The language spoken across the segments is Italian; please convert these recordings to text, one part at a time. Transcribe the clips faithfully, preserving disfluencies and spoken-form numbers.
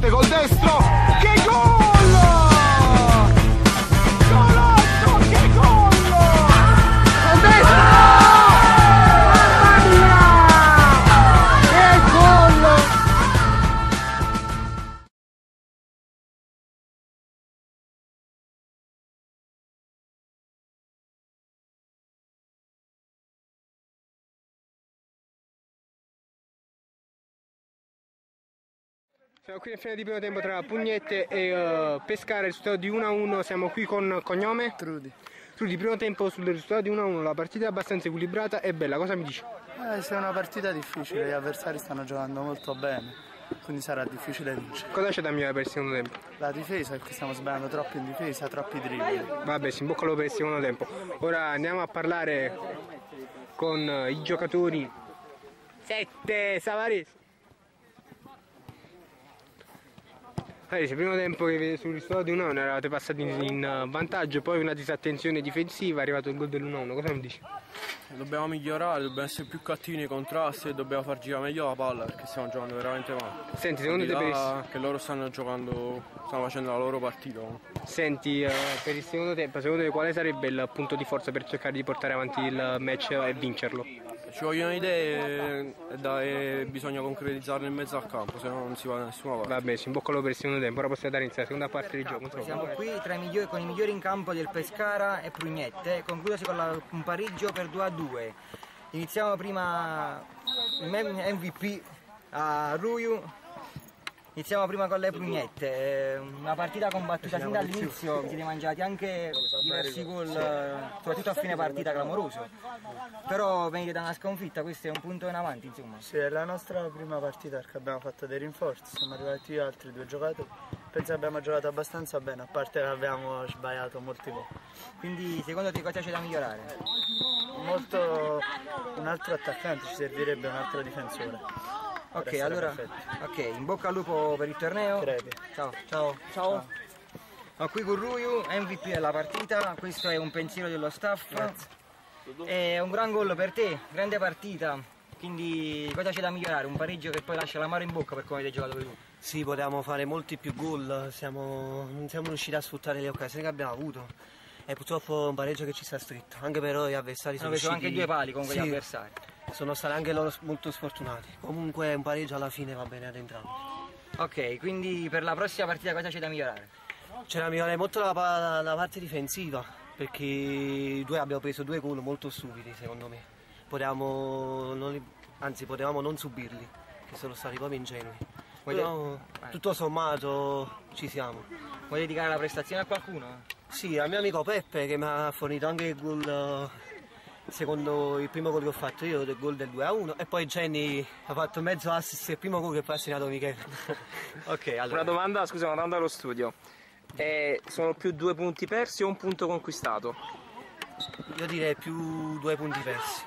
forte col destro, che gol! Golotto, che gol! Col destro! Mamma mia! Che gol! Siamo qui nel finale di primo tempo tra Pugnette e uh, Pescara, risultato di uno a uno, siamo qui con cognome? Trudi. Trudi, primo tempo sul risultato di uno a uno, la partita è abbastanza equilibrata e bella, cosa mi dici? Eh, è una partita difficile, gli avversari stanno giocando molto bene, quindi sarà difficile vincere. Cosa c'è da migliorare per il secondo tempo? La difesa, perché stiamo sbagliando troppo in difesa, troppi dribbli. Vabbè, si imbocca l'uovo per il secondo tempo. Ora andiamo a parlare con uh, i giocatori. Sette, Savarese. Allora, il primo tempo che vede sul risultato di uno a uno eravate passati in, in vantaggio, poi una disattenzione difensiva, è arrivato il gol dell'uno a uno, cosa mi dici? Dobbiamo migliorare, dobbiamo essere più cattivi nei contrasti e dobbiamo far girare meglio la palla perché stiamo giocando veramente male. Senti, secondo te per il... che loro stanno giocando, stanno facendo la loro partita. Senti, uh, per il secondo tempo, secondo te quale sarebbe il punto di forza per cercare di portare avanti il match e vincerlo? Ci vogliono idee e, da, e bisogna concretizzarle in mezzo al campo, se no non si va da nessuna parte. Vabbè, si imboccalo per il secondo tempo, ora possiamo dare inizio alla seconda parte del gioco. Insomma. Siamo qui tra i migliori, con i migliori in campo del Pescara e Pugnette, concludosi con la, un pareggio per due a due. Iniziamo prima M V P a Ruiu. Iniziamo prima con le Pugnette, una partita combattuta sin dall'inizio, siete mangiati anche diversi gol, soprattutto a fine partita clamoroso, però venite da una sconfitta, questo è un punto in avanti insomma. Sì, è la nostra prima partita perché abbiamo fatto dei rinforzi, siamo arrivati io e altri due giocatori, penso che abbiamo giocato abbastanza bene, a parte che abbiamo sbagliato molti gol. Quindi secondo te cosa c'è da migliorare? Molto, un altro attaccante, ci servirebbe un altro difensore. Ok, allora, ok, in bocca al lupo per il torneo. Crepi. Ciao, ciao, ciao. Ho qui con Ruiu, M V P della partita, questo è un pensiero dello staff. Grazie. È un gran gol per te, grande partita, quindi cosa c'è da migliorare? Un pareggio che poi lascia l'amaro in bocca per come avete giocato tu. Sì, potevamo fare molti più gol, siamo, non siamo riusciti a sfruttare le occasioni che abbiamo avuto. E purtroppo un pareggio che ci sta stretto, anche però gli avversari sono riusciti... usciti... anche due pali con quegli sì, avversari. Sono stati anche loro molto sfortunati, comunque un pareggio alla fine va bene ad entrambi. Ok, quindi per la prossima partita cosa c'è da migliorare? C'è da migliorare molto la, la, la parte difensiva, perché due, abbiamo preso due gol molto stupidi secondo me. Potevamo non, anzi potevamo non subirli, che sono stati proprio ingenui. Però, tutto sommato ci siamo. Vuoi dedicare la prestazione a qualcuno? Sì, al mio amico Peppe che mi ha fornito anche il gol, secondo il primo gol che ho fatto io, del gol del due a uno, e poi Jenny ha fatto mezzo assist il primo gol che poi ha segnato Michele. Ok, allora. Una domanda, scusa, una domanda allo studio. Eh, sono più due punti persi o un punto conquistato? Io direi più due punti persi.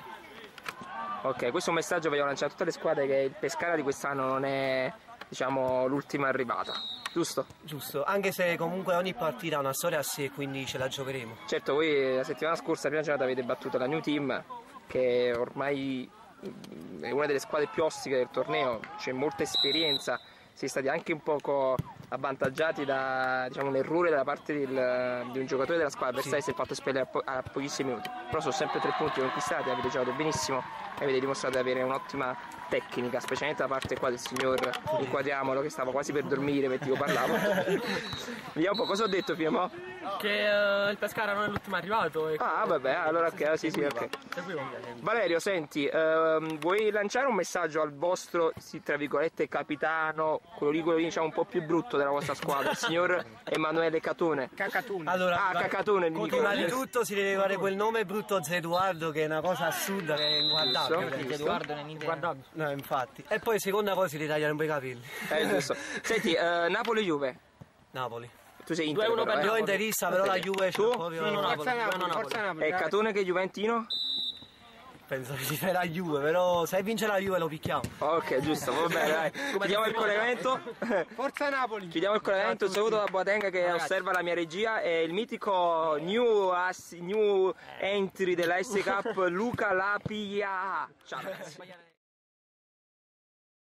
Ok, questo è un messaggio che voglio lanciare a tutte le squadre, che il Pescara di quest'anno non è, diciamo, l'ultima arrivata, giusto? Giusto, anche se comunque ogni partita ha una storia a sé, quindi ce la giocheremo. Certo, voi la settimana scorsa, prima giornata, avete battuto la New Team, che ormai è una delle squadre più ostiche del torneo, c'è molta esperienza, siete stati anche un poco avvantaggiati da, diciamo, un errore da parte del, di un giocatore della squadra avversaria, sì. Si è fatto espellere a, po a pochissimi minuti, però sono sempre tre punti conquistati, avete giocato benissimo e avete dimostrato di avere un'ottima tecnica, specialmente da parte qua del signor Inquadriamolo, che stava quasi per dormire mentre io parlavo. Vediamo un po', cosa ho detto prima? Che uh, il Pescara non è l'ultimo arrivato. E... Ah vabbè, allora ok, sì sì, ok. Valerio, senti, uh, vuoi lanciare un messaggio al vostro, sì, tra virgolette, capitano, quello lì, quello lì diciamo un po' più brutto della vostra squadra, il signor Emanuele Catone? Cacatone. Allora, ah, Cacatone, prima di tutto si deve fare quel nome brutto Zeduardo, che è una cosa assurda, che è inguardabile. Edoardo non è guardabile. No, infatti. E poi seconda cosa si deve tagliare un po' i capelli. Eh, giusto. Senti, uh, Napoli-Juve. Napoli. Tu sei Inter, però, eh? Io interista, però okay. La Juve tu? Proprio sì, Napoli. Forza Napoli, Forza Napoli. E Catone che è Juventino? Penso che si fa la Juve, però se vince la Juve lo picchiamo. Ok, giusto, va bene, dai. Chiudiamo il collegamento. Forza Napoli. Chiudiamo il collegamento, un saluto da Boatenga che Ragazzi. osserva la mia regia e il mitico new, new entry della S Cup Luca Lapia. Ciao ragazzi.